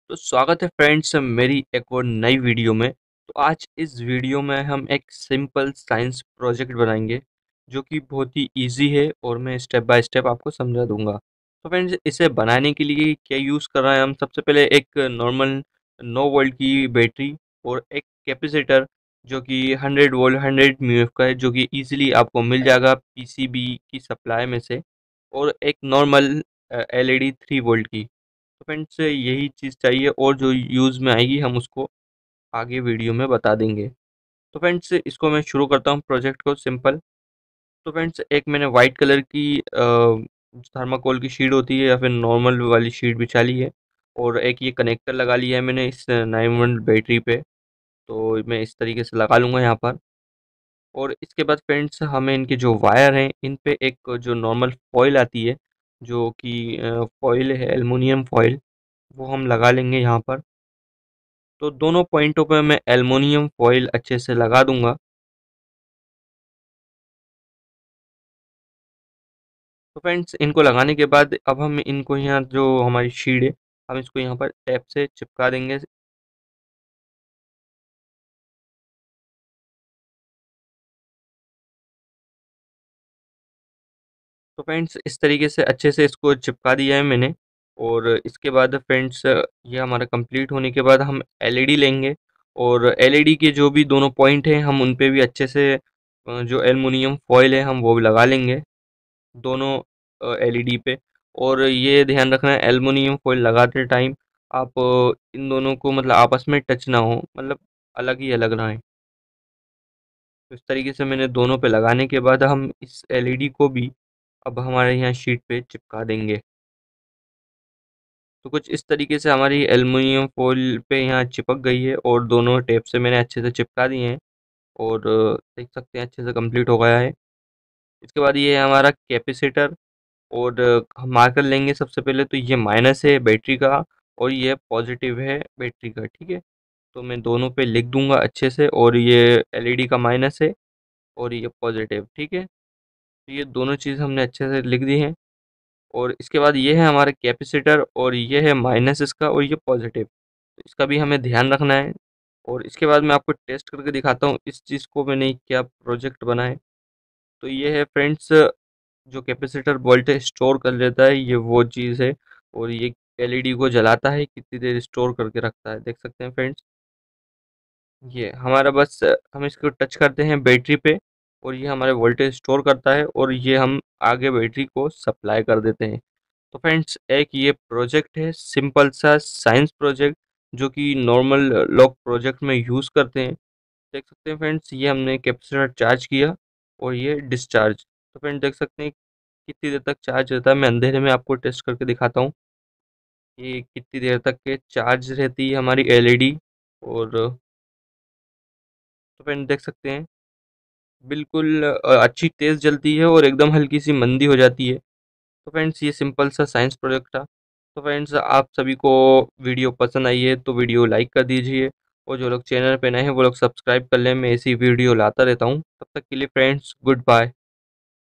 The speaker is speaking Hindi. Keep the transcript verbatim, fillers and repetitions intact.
तो स्वागत है फ्रेंड्स मेरी एक और नई वीडियो में। तो आज इस वीडियो में हम एक सिंपल साइंस प्रोजेक्ट बनाएंगे जो कि बहुत ही इजी है और मैं स्टेप बाय स्टेप आपको समझा दूंगा। तो फ्रेंड्स इसे बनाने के लिए क्या यूज़ कर रहे हैं हम सबसे पहले एक नॉर्मल नौ वोल्ट की बैटरी और एक कैपेसिटर जो कि हंड्रेड वोल्ट हंड्रेड म्यू का है जो कि इजीली आपको मिल जाएगा पीसीबी की सप्लाई में से। और एक नॉर्मल एलईडी थ्री वोल्ट की। तो फ्रेंड्स यही चीज़ चाहिए और जो यूज़ में आएगी हम उसको आगे वीडियो में बता देंगे। तो फ्रेंड्स इसको मैं शुरू करता हूँ प्रोजेक्ट को सिंपल। तो फ्रेंड्स एक मैंने वाइट कलर की थर्माकोल की शीट होती है या फिर नॉर्मल वाली शीट बिछा ली है। और एक ये कनेक्टर लगा लिया है मैंने इस नाइन वोल्ट बैटरी पे। तो मैं इस तरीके से लगा लूँगा यहाँ पर। और इसके बाद फ्रेंड्स हमें इनके जो वायर हैं इन पे एक जो नॉर्मल फॉइल आती है जो कि फॉइल है एल्युमिनियम फॉइल, वो हम लगा लेंगे यहाँ पर। तो दोनों पॉइंटों पे मैं एल्युमिनियम फॉइल अच्छे से लगा दूंगा। तो फ्रेंड्स इनको लगाने के बाद अब हम इनको यहाँ जो हमारी शीट है हम इसको यहाँ पर टैप से चिपका देंगे। तो फ्रेंड्स इस तरीके से अच्छे से इसको चिपका दिया है मैंने। और इसके बाद फ्रेंड्स ये हमारा कंप्लीट होने के बाद हम एलईडी लेंगे। और एलईडी के जो भी दोनों पॉइंट हैं हम उन पे भी अच्छे से अ, जो एल्युमिनियम फॉइल है हम वो भी लगा लेंगे दोनों एलईडी पे। और ये ध्यान रखना है एल्युमिनियम फॉइल लगाते टाइम आप अ, इन दोनों को मतलब आपस में टच ना हो, मतलब अलग ही अलग रहें। तो इस तरीके से मैंने दोनों पे लगाने के बाद हम इस एलईडी को भी अब हमारे यहाँ शीट पे चिपका देंगे। तो कुछ इस तरीके से हमारी एल्युमिनियम फॉइल पे यहाँ चिपक गई है और दोनों टेप से मैंने अच्छे से चिपका दिए हैं। और अ, देख सकते हैं अच्छे से कंप्लीट हो गया है। इसके बाद ये है हमारा कैपेसिटर। और हम मार्कर लेंगे सबसे पहले, तो ये माइनस है बैटरी का और ये पॉजिटिव है बैटरी का, ठीक है। तो मैं दोनों पे लिख दूंगा अच्छे से। और ये एलईडी का माइनस है और ये पॉजिटिव, ठीक है। तो ये दोनों चीज़ हमने अच्छे से लिख दी हैं। और इसके बाद ये है हमारा कैपेसिटर और ये है माइनस इसका और ये पॉजिटिव, तो इसका भी हमें ध्यान रखना है। और इसके बाद मैं आपको टेस्ट करके दिखाता हूँ इस चीज़ को मैंने क्या प्रोजेक्ट बनाए। तो ये है फ्रेंड्स जो कैपेसिटर वोल्टेज स्टोर कर लेता है, ये वो चीज़ है। और ये एलईडी को जलाता है, कितनी देर स्टोर करके रखता है, देख सकते हैं फ्रेंड्स। ये हमारा बस हम इसको टच करते हैं बैटरी पे और ये हमारे वोल्टेज स्टोर करता है और ये हम आगे बैटरी को सप्लाई कर देते हैं। तो फ्रेंड्स एक ये प्रोजेक्ट है सिंपल सा साइंस प्रोजेक्ट जो कि नॉर्मल लोग प्रोजेक्ट में यूज़ करते हैं। देख सकते हैं फ्रेंड्स ये हमने कैपेसिटर चार्ज किया और ये डिस्चार्ज। तो फ्रेंड्स देख सकते हैं कितनी देर तक चार्ज रहता है। मैं अंधेरे में आपको टेस्ट करके दिखाता हूँ कि कितनी देर तक के चार्ज रहती है हमारी एलईडी। और तो फ्रेंड देख सकते हैं बिल्कुल अ, अच्छी तेज़ जलती है और एकदम हल्की सी मंदी हो जाती है। तो फ्रेंड्स ये सिंपल सा साइंस प्रोजेक्ट था। तो फ्रेंड्स आप सभी को वीडियो पसंद आई है तो वीडियो लाइक कर दीजिए। और जो लोग चैनल पे नए हैं वो लोग सब्सक्राइब कर लें, मैं ऐसी वीडियो लाता रहता हूँ। तब तक के लिए फ्रेंड्स गुड बाय।